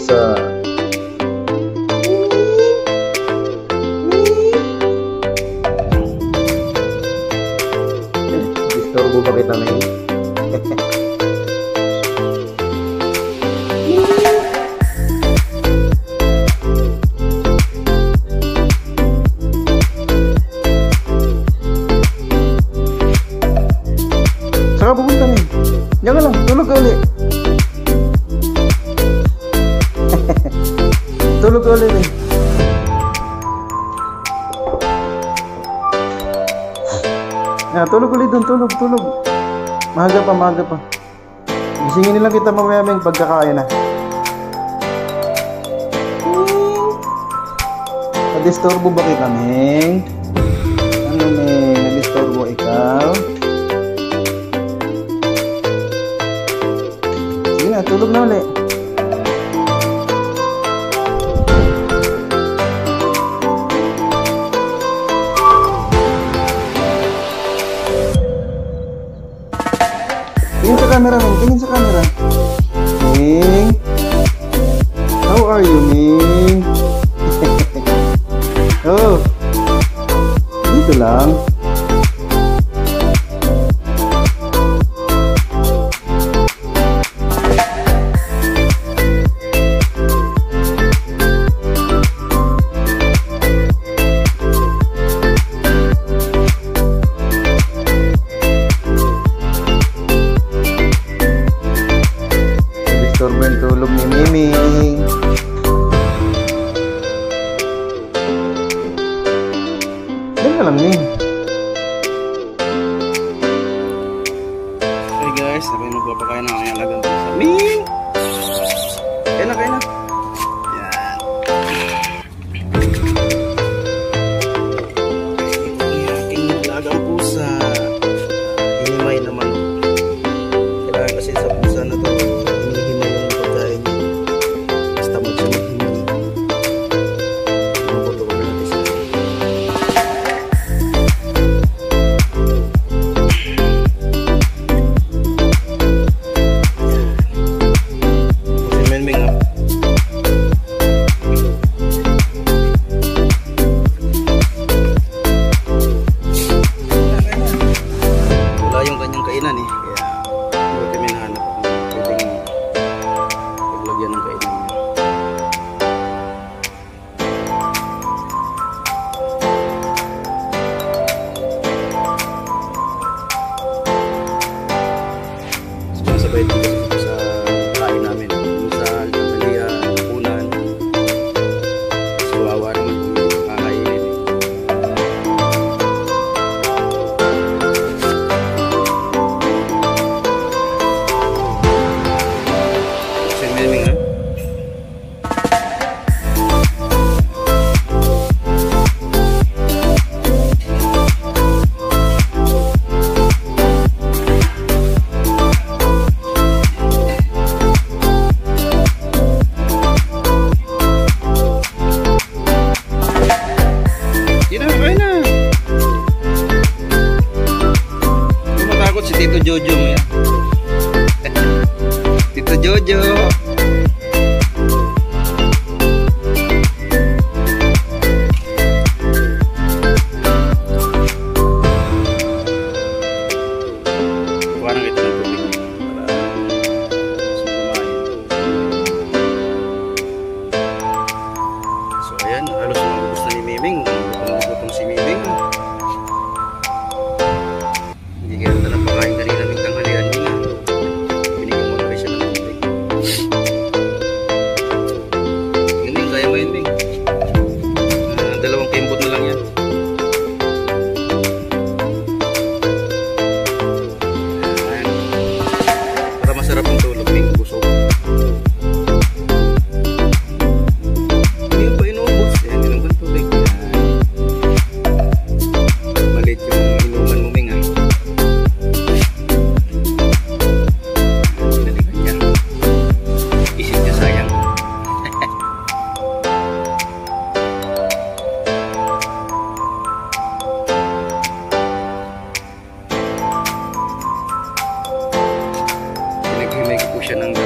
pusa. Disturbo ba kita ngayon? Saka pupunta na eh. Diyan ka lang, tulog ka ulit. Tulog ka ulit eh. Tulog ulit doon, tulog. Mahaga pa. Gisingin nilang kita mamaya may pagkakain na. Nadisturbo ba kita, Meng? Ano, Meng? Nadisturbo ikaw? Sige na, tulog na ulit. Tingin sa camera, Ming. Tingin sa camera. Ming. How are you, Ming? Oh. Dito lang. Disturbo yung tulog ni Miming. Diyan ka lang, Ming. Hey guys, ako yung magpapakain ng aking alagang pusa. Ming! Kain na. Yan. Aking alagang pusa. Hinimay naman. Kailangan kasi sa pusa na to. Sabay dito sa kain namin sa Malia, Punan. Suwawa naman kung kakainin si Miming ha. Si Tito Jojo mo yan. Tito Jojo. Parang ito ng tubig para sumayin. So ayan, halos mabubos na ni Miming. Gutom si Miming. Hindi kaya na napakain kanina ng tanghalian niya. Binigyan mo na rin siya ng tubig. Hindi, kaya mo yun, Bing. 2 kimbot na lang yan. Ayan. Para masarap ang tulog, Bing. Busog. Hindi pa inuubos. Ayan, inom ka ng tubig. Malit yung inuman mo, Bing, ha. Naghimay ko po siya ng